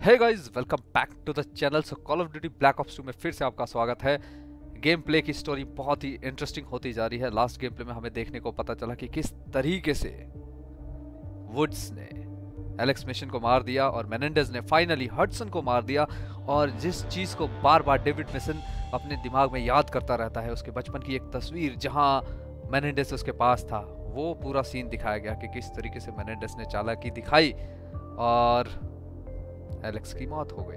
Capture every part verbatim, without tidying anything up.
Hey guys, welcome back to the channel. So call of duty black ops two में फिर से आपका स्वागत है। गेम प्ले की स्टोरी बहुत ही इंटरेस्टिंग होती जा रही है। लास्ट गेम प्ले में हमें देखने को पता चला कि किस तरीके से वुड्स ने एलेक्स मिशन को मार दिया और मेनेंडेज ने फाइनली हडसन को मार दिया। और जिस चीज़ को बार बार डेविड मिशन अपने दिमाग में याद करता रहता है, उसके बचपन की एक तस्वीर जहाँ मेनेंडेज उसके पास था, वो पूरा सीन दिखाया गया कि किस तरीके से मेनेंडेज ने चालाकी दिखाई और एलेक्स की मौत हो गई।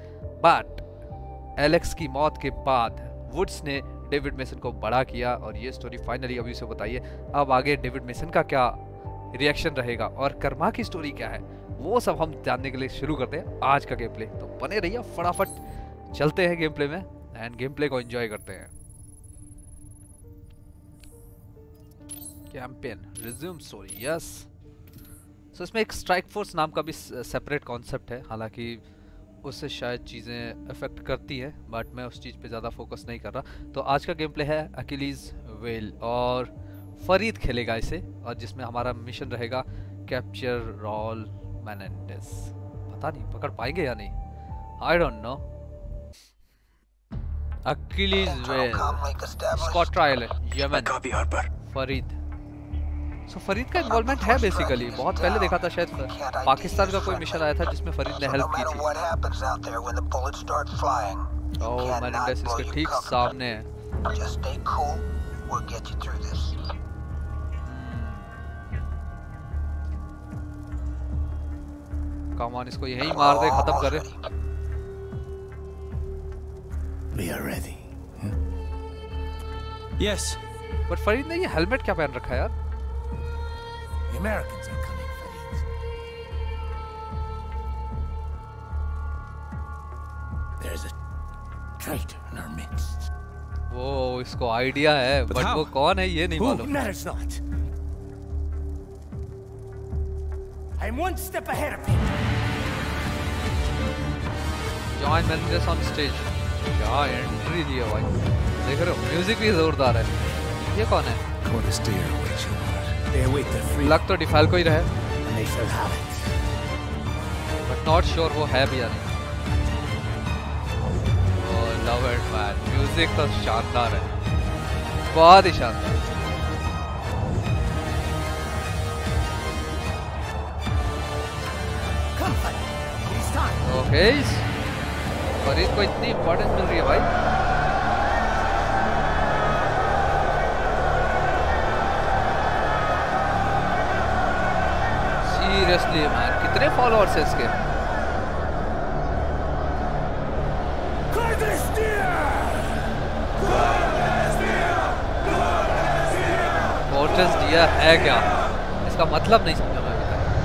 बट एलेक्स की मौत के बाद वुड्स ने डेविड मेसन को बड़ा किया और ये स्टोरी फाइनली अभी से बताइए अब आगे डेविड मेसन का क्या रिएक्शन रहेगा और कर्मा की स्टोरी क्या है, वो सब हम जानने के लिए शुरू करते हैं आज का गेम प्ले। तो बने रहिए, फटाफट चलते हैं गेम प्ले में एंड गेम प्ले को एंजॉय करते हैं। Campaign resume story, yes. So इसमें एक स्ट्राइक फोर्स नाम का भी सेपरेट कॉन्सेप्ट है, हालांकि उससे शायद चीज़ें अफेक्ट करती हैं, बट मैं उस चीज़ पे ज़्यादा फोकस नहीं कर रहा। तो आज का गेम प्ले है अकिलीज वेल और फरीद खेलेगा इसे, और जिसमें हमारा मिशन रहेगा कैप्चर रॉल मेनेंडेज। पता नहीं पकड़ पाएंगे या नहीं, I don't know. Achilles Veil, Scott trial है, Yemen, Farid. So so, Farid का इन्वॉल्वमेंट है बेसिकली। बहुत पहले देखा था शायद पाकिस्तान का कोई मिशन आया था जिसमें फरीद ने हेल्प की थी। ओह, मेनेंडेज इसके ठीक सामने है। कम ऑन, इसको यहीं मार दे, खत्म करे। We are ready. Yes. But Farid ने ये हेलमेट क्या पहन रखा है यार? The Americans are coming, Farid. There's a traitor in our midst. वो इसको आइडिया है, बट वो कौन है ये नहीं Who मालूम। matters not. I'm one step ahead of him. Join Menendez on stage. क्या एंट्री दी है भाई, देख रहे हो? म्यूजिक भी जोरदार है। ये कौन है? They await their freedom. लग तो डिफाल्को ही रहे, And they shall have it. But not sure वो है भी या नहीं। Oh, love it man, music तो शानदार है, बहुत ही शानदार। Come, Farid. It is time. Okay, Farid को इतनी इंपॉर्टेंस मिल रही है भाई। सीरियसली मैन, कितने फॉलोअर्स हैं इसके? कोर्टेस दिया है क्या? इसका मतलब नहीं समझा मैं अभी तक।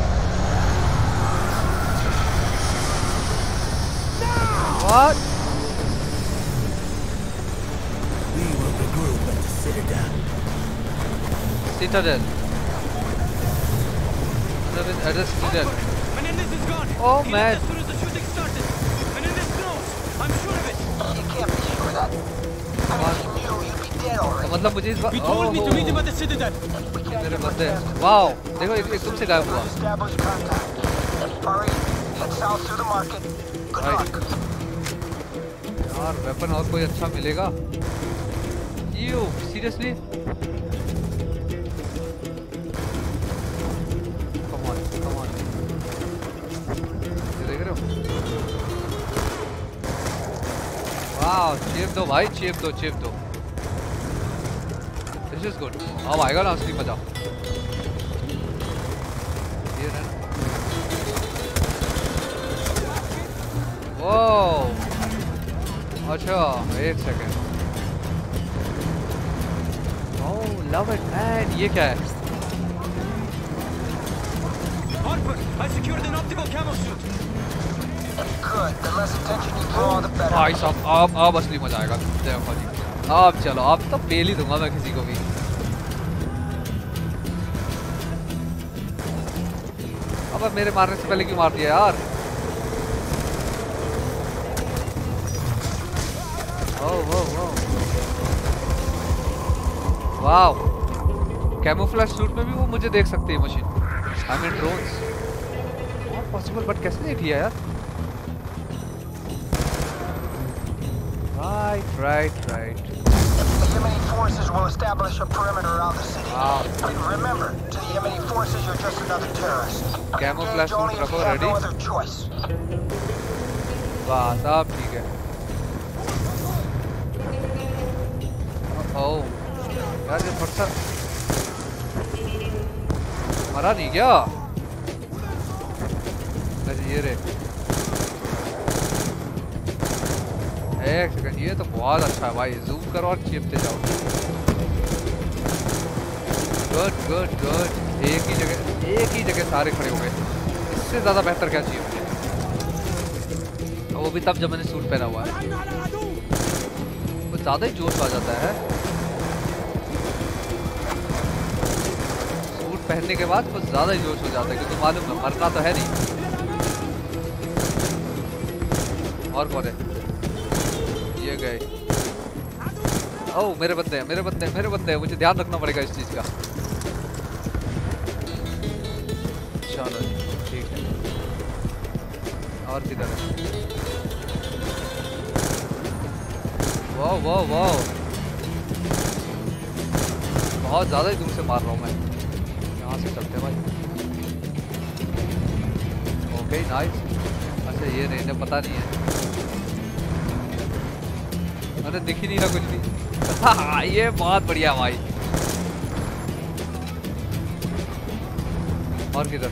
What? We will regroup at the Citadel. Citadel. At the Citadel. Menendez is gone. Oh He man. left as soon as the shooting started. Menendez knows. I'm sure of it. You can't be sure of that. I mean, if you knew, you'd be dead तो already. मतलब मुझे इस बार He told me to meet him at the Citadel. We can't मेरे get बंदे, past wow देखो एक एकदम से गायब हुआ। Establish contact. Farid, head south through the market. Good Right. luck. यार वेपन और कोई अच्छा मिलेगा? You seriously? Come on, come on, ये देख रहे हो? वाओ, चेप दो भाई, चेप दो, चेप दो। This is good. अब आएगा ना असली मजा। ये रहा। वो अच्छा, एक second. Oh, love it man, ये क्या है? Harper, I secured an optical camo suit. Good. The less attention you draw, the better. भाई साहब, अब अब असली मजा आएगा। देखो जी, अब चलो, अब तो पेल ही दूंगा मैं किसी को भी। अब मेरे मारने से पहले क्यों मार दिया यार? Oh oh oh, wow, camouflage suit में भी वो मुझे देख सकती है machine. I mean drones. Not possible, but कैसे देख लिया यार? Right, right, right. The Yemeni forces will establish a perimeter around the city. Wow. But remember, to the Yemeni forces, you're just another terrorist. Camouflage Engage only suit if you रखो have no ready. other choice. वाह सब ठीक है. Oh, यार ये थोड़ा सा मरा नहीं क्या? अच्छा ये रे. एक सेकंड, ये तो बहुत अच्छा है भाई. जूम करो और चिपते जाओ. Good good good. एक ही जगह एक ही जगह सारे खड़े हो गए. इससे ज्यादा बेहतर क्या चाहिए मुझे? वो भी तब जब मैंने सूट पहना हुआ है. कुछ ज्यादा ही जोश आ जाता है सूट पहनने के बाद. कुछ ज्यादा ही जोश हो जाता है क्योंकि मालूम है मरना तो है नहीं. और कौन है? ये गए. ओह मेरे बंदे हैं मेरे बंदे हैं मेरे बंदे हैं. मुझे ध्यान रखना पड़ेगा इस चीज का. चलो ठीक है. और किधर है? वाह वाह वाह. बहुत ज्यादा ही दूर से मार रहा हूँ मैं. यहाँ से चलते हैं भाई. Okay nice. अच्छा ये नहीं, इन्हें पता नहीं है. अरे दिख ही नहीं रहा कुछ भी. हाँ ये बहुत बढ़िया भाई. और किधर?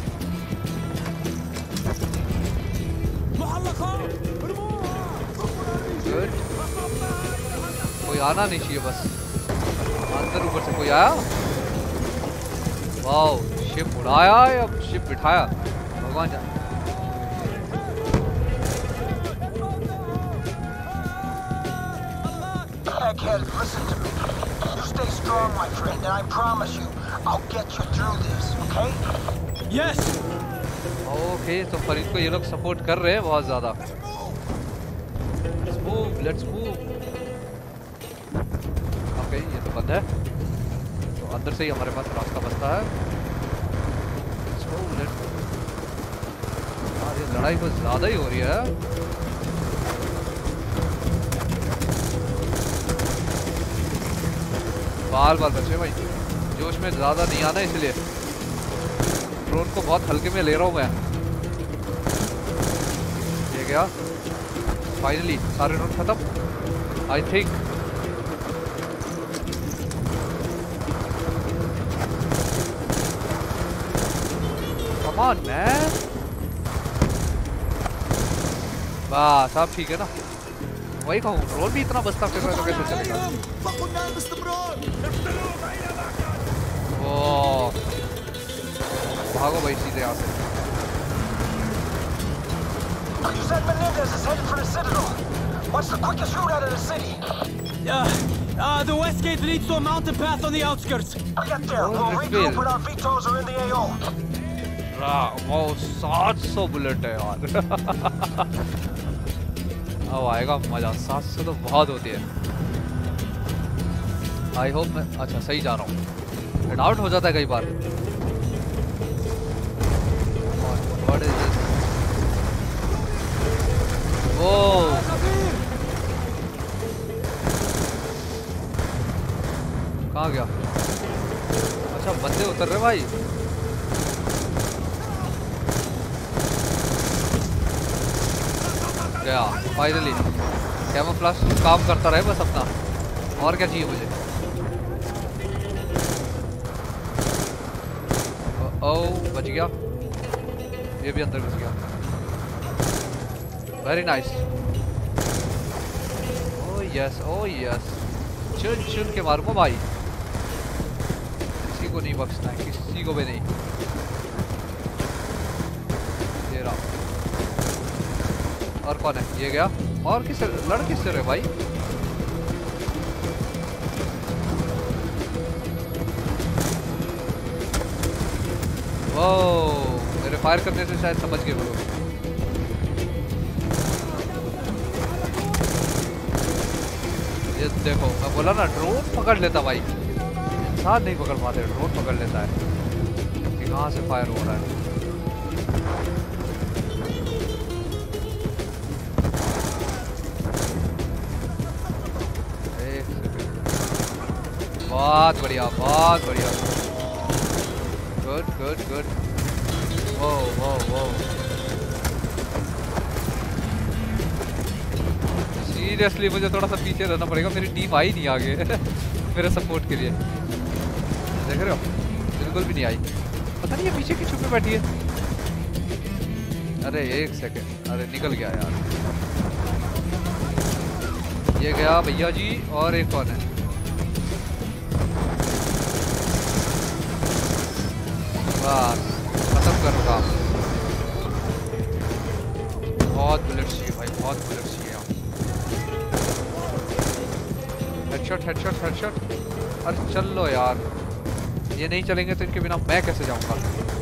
गुड. कोई आना नहीं चाहिए बस. अंदर ऊपर से कोई आया. वाओ शिप उड़ाया या शिप बिठाया भगवान जाने. Egghead, listen to me. You stay strong, my friend, and I promise you, I'll get you through this, okay? Yes! Okay तो फरीद को ये लोग सपोर्ट कर रहे हैं बहुत ज्यादा. Let's move let's move. Okay ये तो बंद है तो अंदर से ही हमारे पास रास्ता बचता है. Let's move let's. यार ये लड़ाई कुछ ज्यादा ही हो रही है. बाल बाल बचे भाई. जोश में ज्यादा नहीं आना इसलिए ड्रोन को बहुत हल्के में ले रहा हूँ मैं. ये गया फाइनली. सारे ड्रोन खत्म I think. Come on man. वाह सब ठीक है ना. वही कहूँ ड्रोन भी इतना बचता फिर रहा है तो कैसे चलेगा. ओह भागो भाई सीधे यहाँ से. You said Menendez is headed for the Citadel. What's the quickest route out of the city? Uh, uh, the west gate leads to a mountain path on the outskirts. Get there. We'll regroup when our Vitos are in the A O. वो सात सौ bullet है यार. अब आएगा मजा. सात सौ तो बहुत होती है. आई होप मैं अच्छा सही जा रहा हूँ. डाउट हो जाता है कई बार. What is this? Oh. कहाँ गया? अच्छा बंदे उतर रहे भाई. गया फाइनली. कैमोफ्लेज काम करता रहे बस अपना. और क्या चाहिए मुझे? ओह बच गया. ये भी अंदर घुस गया. Very nice. Oh yes oh yes. चुन चुन के मारूंगा भाई. किसी को नहीं बख्शना है. किसी को भी नहीं. ये रहा. और कौन है? ये गया. और किससे लड़ किससे रहे भाई? वो मेरे फायर करने से शायद समझ गए वो लोग. ये देखो मैं बोला ना ड्रोन पकड़ लेता भाई. इंसान नहीं पकड़ पाते. ड्रोन पकड़ लेता है. कि कहाँ से फायर हो रहा है. बहुत बढ़िया, बहुत बढ़िया। Good good good. वो वो वो सीरियसली मुझे थोड़ा सा पीछे रहना पड़ेगा, मेरी टीम आई नहीं आगे मेरे सपोर्ट के लिए। देख रहे हो, बिल्कुल भी नहीं आई। पता नहीं ये पीछे की छुप में बैठी है। अरे एक सेकंड, अरे निकल गया यार। ये गया भैया जी, और एक कौन है? बस खत्म करो काम। बहुत बुलेट्स चाहिए भाई, बहुत बुलेट्स चाहिए। Headshot headshot headshot. अरे चल लो यार, ये नहीं चलेंगे तो इनके बिना मैं कैसे जाऊंगा?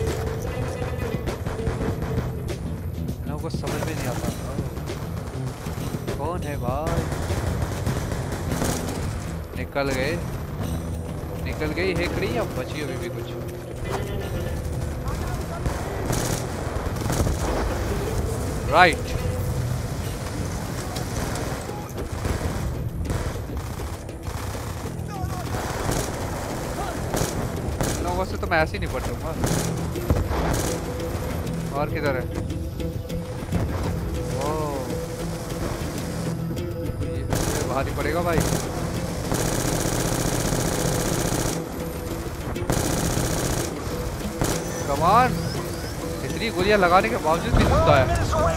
इनको कुछ समझ में नहीं आता। कौन है भाई? निकल गए, निकल गई हेकड़ी या बची अभी भी कुछ? राइट। लोगों से तो मैं ऐसे ही नहीं पढ़ूंगा। और किधर है? ओ, ये बाहर ही पड़ेगा भाई। कमान, इतनी गोलियां लगाने के बावजूद भी जिंदा है।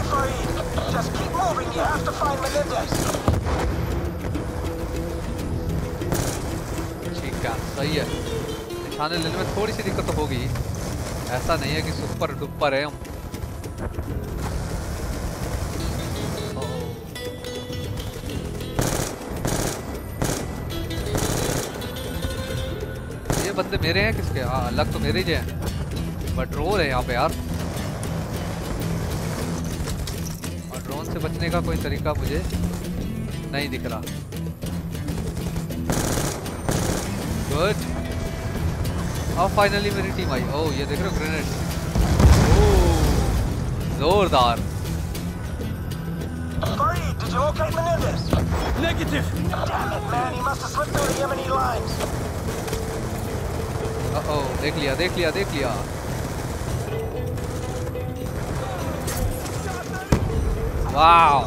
ठीक है, सही है। निशाने लेने में थोड़ी सी दिक्कत तो होगी, ऐसा नहीं है कि सुपर डुपर है हम। ये बंदे मेरे हैं किसके? हाँ, लग तो मेरे ही हैं, बट ड्रोन है यहाँ पे यार। और ड्रोन से बचने का कोई तरीका मुझे नहीं दिख रहा। गुड। अब फाइनली मेरी टीम आई। ओह, ये देख रहे हो ग्रेनेड? ओह, जोरदार। Did you locate Menendez? Negative. Damn it, man! He must have slipped through the Yemeni lines. ओह, देख लिया देख लिया देख लिया। वाओ,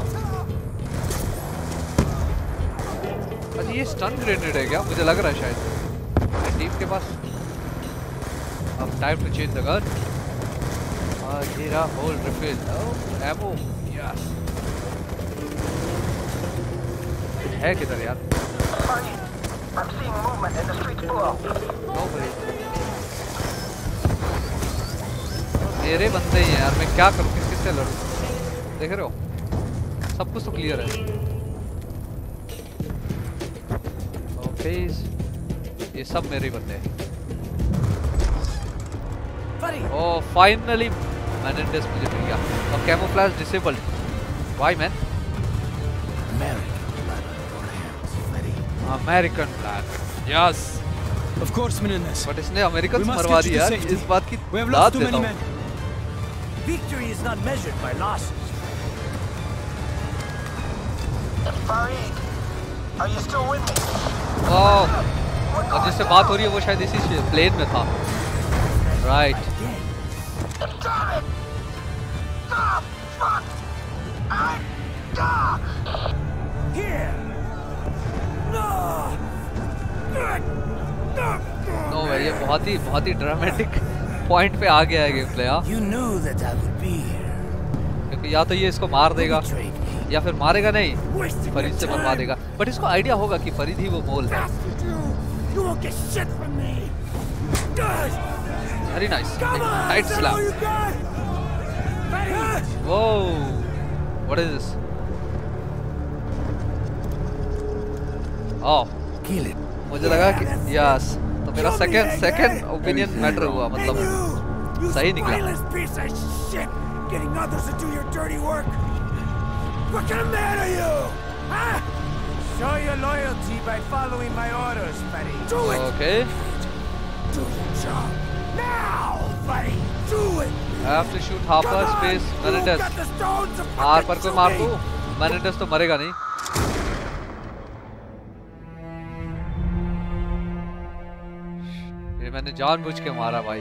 अच्छा ये स्टन ग्रेनेड है क्या? मुझे लग रहा है शायद टीम के पास। अब time to change the gun. और ये रहा whole refill. Oh, ammo. Yes. है किधर यार? I'm seeing movement in the streets below. No भाई, मेरे बंदे ही हैं यार, मैं क्या करूं, किस किससे लड़ूं? देख रहे हो, सब कुछ तो क्लियर है। ओके, ये सब मेरे ही बंदे हैं। ओह, फाइनली मेनेंडेस मुझे मिल गया। और camouflage disabled. Why man? American flag. Yes, Of course, Menendez. But इसने अमेरिकन We must मरवा get you दिया to यार, safety. इस बात की We have दाद lost too देता many हूं। men. Victory is not measured by losses. Farid, are you still with me? ओह, और जिससे बात हो रही है वो शायद इसी प्लेन में था। Right. Damn it! Ah, fuck! I... Ah! Here. No. No भाई, ये बहुत ही बहुत ही ड्रामेटिक पॉइंट पे आ गया है गेम प्ले। हाँ, You knew that I would be here. क्योंकि या तो ये इसको मार देगा Betrayed me. या फिर मारेगा नहीं, Wasting फरीद your से मरवा time. देगा। बट इसको आइडिया होगा कि फरीद ही वो मोल है। Bastard you! You won't get shit from me. Good. Very nice, Come on. Night Is that slap. all you got? वो what is this? Oh, Kill it. मुझे लगा कि यस, तो मेरा सेकंड सेकंड ओपिनियन मैटर हुआ, मतलब You सही निकला। spineless piece of shit! Getting others to do your dirty work! What kind of man are you? Huh? Show your loyalty by following my orders, buddy. Do it! Okay, Do your job! Now, buddy! Do it! I have to shoot Harper Come on! Space You Menendez. got the stones to Harper fucking को shoot मार me! दूं, मेनेंडेस तो मरेगा नहीं। उसने जानबूझ के मारा भाई।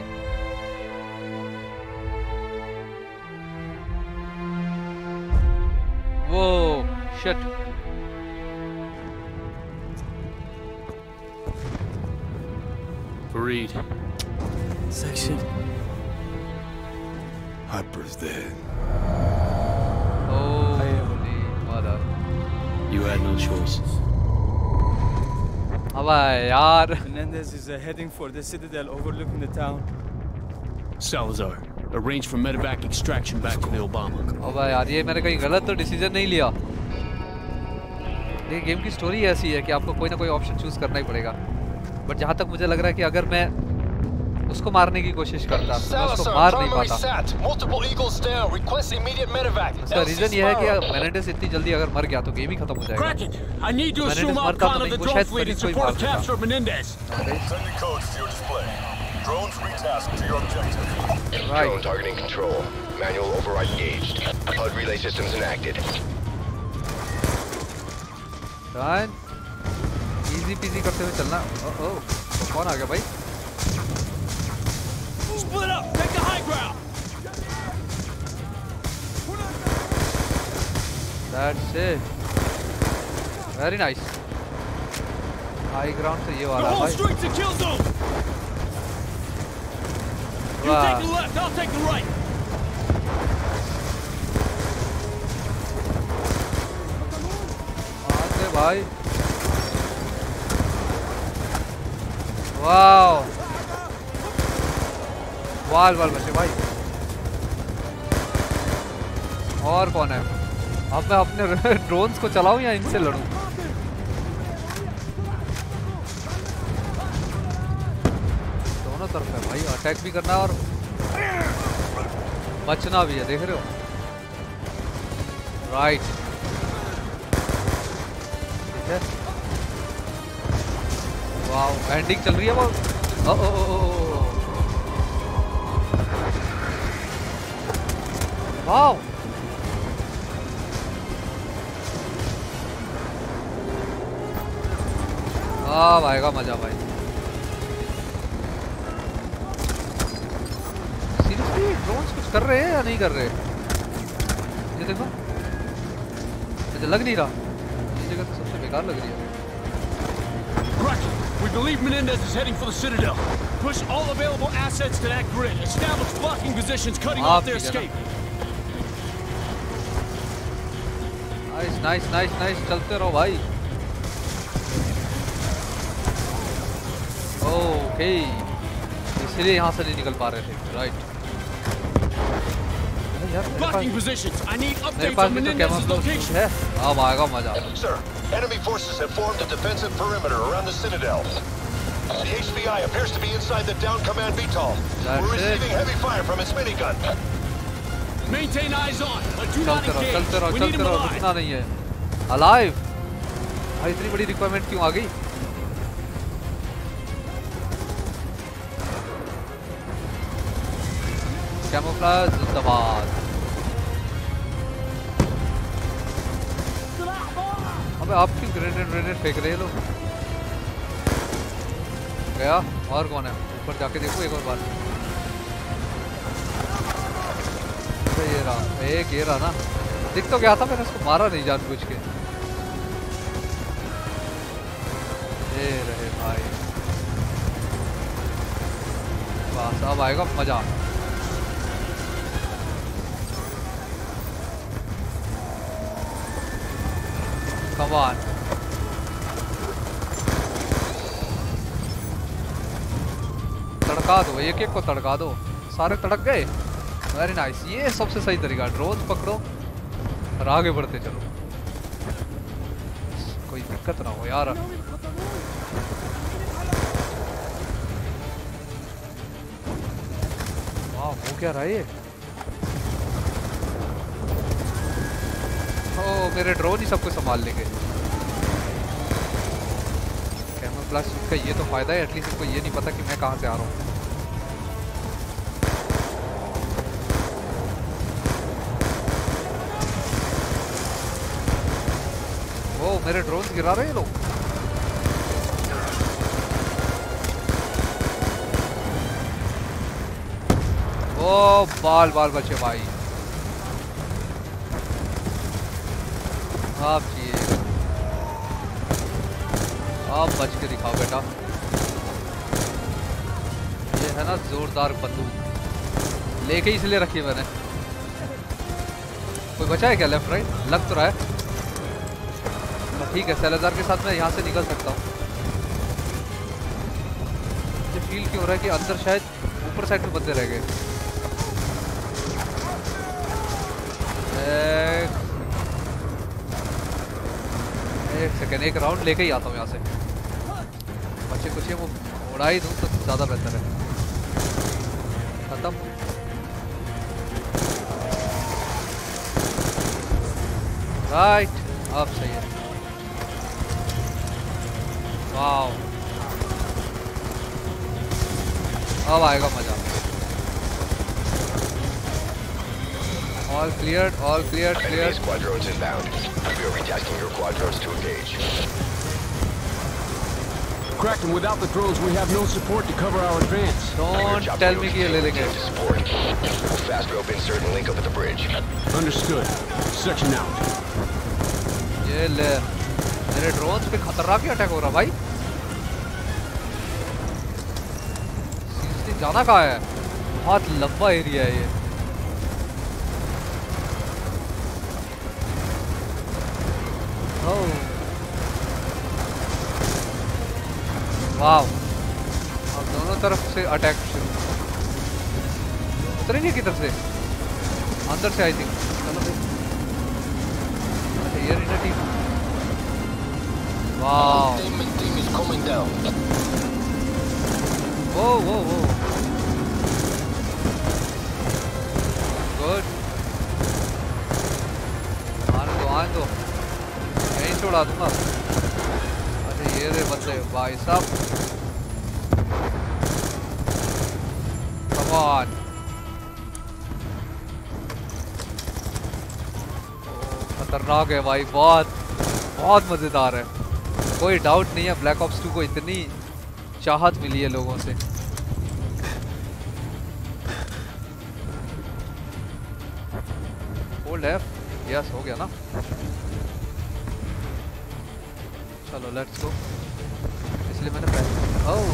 वो shit. Fareed. Section. Harper's dead. Holy mother. You had no choice. अबे यार। Menendez is uh, heading for the citadel overlooking the town. Salazar, arrange for medevac extraction back to the Obama. अबे यार ये मैंने कहीं गलत तो डिसीजन नहीं लिया। ये गेम की स्टोरी ऐसी है कि आपको कोई ना कोई ऑप्शन चूज करना ही पड़ेगा। बट जहाँ तक मुझे लग रहा है कि अगर मैं उसको मारने की कोशिश करता तो मैं उसको मार नहीं पाता। उसका रीजन ये है कि मेनेंडेस इतनी जल्दी अगर मर गया तो गेम ही खत्म हो जाएगा। मेनेंडेस मरता तो नहीं, वो शायद पुलिस को ही मार देता। Drone targeting control. Manual override engaged. H U D relay systems enacted. Done. Easy peasy करते हुए चलना। ओह ओह, तो कौन आ गया भाई? Split up. Take the high ground. That's it. Very nice. High ground से ये The वाला whole भाई। street's a kill zone. You वाह। take the left. I'll take the right. आगे भाई। वाओ। वाल वाल बचे भाई। और कौन है? अब मैं अपने ड्रोन्स को चलाऊं या इनसे लड़ूं? दोनों तरफ है भाई, अटैक भी करना और बचना भी है, देख रहे हो? राइट। ठीक है। वाओ, एंडिंग चल रही है वो। Oh oh oh oh wow. अब आएगा मजा भाई। सीरियसली ड्रोन्स कुछ कर रहे हैं या नहीं कर रहे? ये देखो, मुझे लग नहीं रहा। ये जगह तो सबसे बेकार लग रही है। Kraken, we believe Menendez is heading for the Citadel. Push all available assets to that grid. Establish blocking positions, cutting off their escape. Nice nice nice nice, चलते रहो भाई। ओके, इसलिए यहाँ से नहीं निकल पा रहे थे। Right. Blocking positions. I need मेरे updates पास on भी तो Menendez's कैमरा location. है। अब आएगा मजा। Sir, enemy forces have formed a defensive perimeter around the Citadel. The H B I appears to be inside the down command V TOL. We're receiving heavy fire from its minigun. Maintain eyes on, but do not चलते रहो engage. चलते रहो We need चलते him रहो, alive. रुकना नहीं है। Alive भाई, इतनी बड़ी रिक्वायरमेंट क्यों आ गई? कैमोफ्लेज जिंदाबाद। अबे आप क्यों ग्रेनेड ग्रेनेड फेंक रहे हैं लोग? गया। और कौन है? ऊपर जाके देखो एक और बार। ये रहा, एक ये रहा ना। दिख तो गया था, मैंने उसको मारा नहीं जानबूझ के। ये रहे भाई। बस अब आएगा मजा। Come on. तड़का दो, एक एक को तड़का दो। सारे तड़क गए। Very nice. ये सबसे सही तरीका, ड्रोन पकड़ो और आगे बढ़ते चलो। कोई दिक्कत ना हो यार। वाह, वो क्या रहा ये? ओ, मेरे ड्रोन ही सबको संभाल लेंगे। कैमोफ्लेज का ये तो फायदा है, एटलीस्ट इनको ये नहीं पता कि मैं कहाँ से आ रहा हूँ। ओ, मेरे ड्रोन गिरा रहे हैं लोग। ओ बाल बाल बचे भाई। आप चाहिए आप बच के दिखाओ बेटा। ये है ना जोरदार बंदूक, लेके इसलिए रखी है मैंने। कोई बचा है क्या लेफ्ट राइट? लग तो रहा है। ठीक है, सैलाजार के साथ मैं यहाँ से निकल सकता हूँ। मुझे फील क्यों हो रहा है कि अंदर शायद ऊपर साइड में बंदे रह गए। एक, एक सेकेंड, एक राउंड लेके ही आता हूँ यहाँ से। बच्चे कुछ वो उड़ा ही दूँ तो ज़्यादा बेहतर है। खत्म। राइट, अब सही है। वाओ, अब आएगा मजा। All cleared, all cleared, cleared. Enemy squadrons inbound. We are retasking your quadrons to engage. Kraken, without the drones, we have no support to cover our advance. Don't tell me कि ये ले लेंगे। Support. We'll fast rope insert and link up at the bridge. Understood. Section out. ये ले, मेरे drones पे खतरनाक ही attack हो रहा भाई। सीरियसली जाना कहाँ है? बहुत लंबा एरिया है ये। वाव, अब दोनों तरफ से अटैक शुरू। उतरेंगे किधर से? अंदर से आई थिंक। चलो देख। अच्छा ये रही टीम। वाव, वो वो वो गुड। आने दो आने दो, यहीं छोड़ा दूंगा। ये रे बंदे भाई साहब, कम ऑन। खतरनाक है भाई, बहुत बहुत मजेदार है। कोई डाउट नहीं है, ब्लैक ऑप्स टू को इतनी चाहत मिली है लोगों से। होल्ड है, यस हो गया ना। चलो लेट्स गो। इसलिए मैंने पहले ओह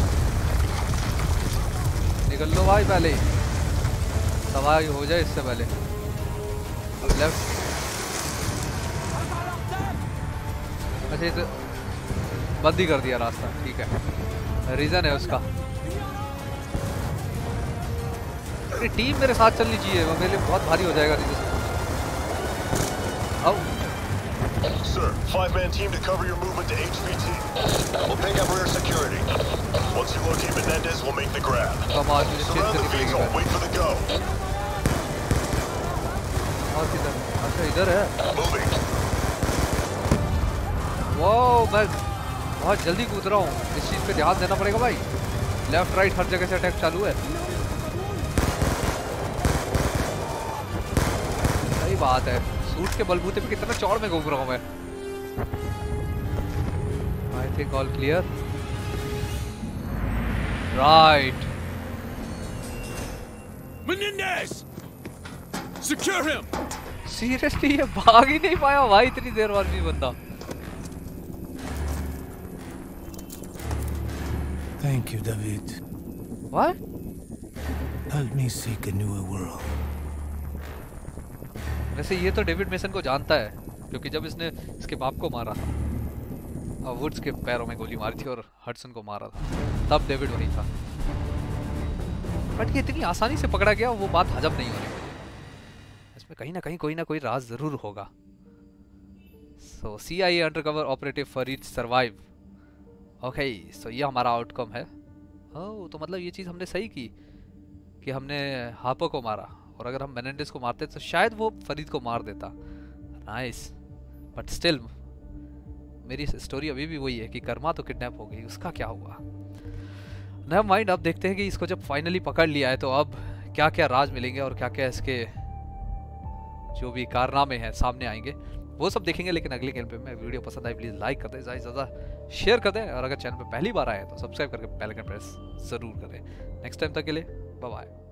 निकल लो भाई, पहले सवारी हो जाए इससे पहले। अब लेफ्ट। अच्छा ये तो बंद ही कर दिया रास्ता, ठीक है, रीजन है उसका। अरे टीम मेरे साथ चलनी चाहिए, वो मेरे लिए बहुत भारी हो जाएगा नहीं तो। अब Sir, five-man team to cover your movement to H V T. We'll pick up rear security. Once you locate Menendez, we'll make the grab. Come on, surround the V zone. Wait for the go. और किधर? अच्छा इधर है। Moving. वो मैं बहुत जल्दी कूद रहा हूँ, इस चीज़ पे ध्यान देना पड़ेगा भाई। लेफ्ट राइट हर जगह से अटैक चालू है। सही बात है, सूट के बलबूते पे कितना चौड़ में घूम रहा हूँ मैं। I think all clear. Right. Menendez! Secure him! Seriously ये भाग ही नहीं पाया भाई इतनी देर बाद भी बंदा। Thank you, David. What? Help me seek a newer world. वैसे ये तो डेविड मेसन को जानता है, क्योंकि जब इसने इसके बाप को मारा था और वुड्स के पैरों में गोली मारी थी और हडसन को मारा था, तब डेविड वही था। बट ये इतनी आसानी से पकड़ा गया, वो बात हजम नहीं हो रही मुझे। इसमें कहीं ना कहीं कोई ना कोई राज जरूर होगा। So C I A undercover operative Farid survive. Okay, so ये हमारा आउटकम है। ओह, तो मतलब ये चीज़ हमने सही की कि हमने हापो को मारा, और अगर हम मेनेंडेस को मारते तो शायद वो फरीद को मार देता। नाइस, बट स्टिल मेरी स्टोरी अभी भी वही है कि कर्मा तो किडनैप हो गई, उसका क्या हुआ। नेवर माइंड, अब देखते हैं कि इसको जब फाइनली पकड़ लिया है तो अब क्या क्या राज मिलेंगे और क्या क्या इसके जो भी कारनामे हैं सामने आएंगे, वो सब देखेंगे। लेकिन अगले गेम पे मैं वीडियो पसंद आई प्लीज़ लाइक कर दें, ज़्यादा से ज़्यादा शेयर कर दें, और अगर चैनल पे पहली बार आए तो सब्सक्राइब करके बेल आइकन प्रेस ज़रूर करें। नेक्स्ट टाइम तक के लिए बाय बाय।